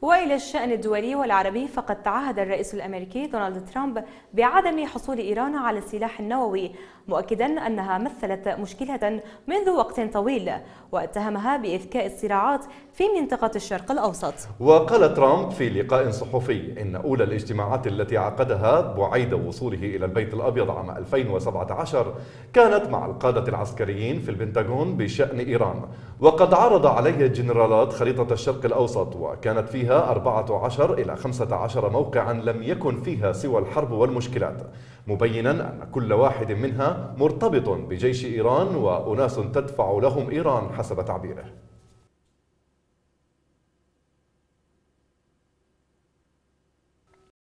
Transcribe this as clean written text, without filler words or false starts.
وإلى الشأن الدولي والعربي، فقد تعهد الرئيس الأمريكي دونالد ترامب بعدم حصول إيران على السلاح النووي، مؤكدا أنها مثلت مشكلة منذ وقت طويل، واتهمها بإذكاء الصراعات في منطقة الشرق الأوسط. وقال ترامب في لقاء صحفي إن أولى الاجتماعات التي عقدها بعيد وصوله إلى البيت الأبيض عام 2017 كانت مع القادة العسكريين في البنتاغون بشأن إيران، وقد عرض عليه الجنرالات خريطة الشرق الأوسط، وكانت فيها 14 إلى 15 موقعا لم يكن فيها سوى الحرب والمشكلات، مبينا أن كل واحد منها مرتبط بجيش إيران وأناس تدفع لهم إيران حسب تعبيره.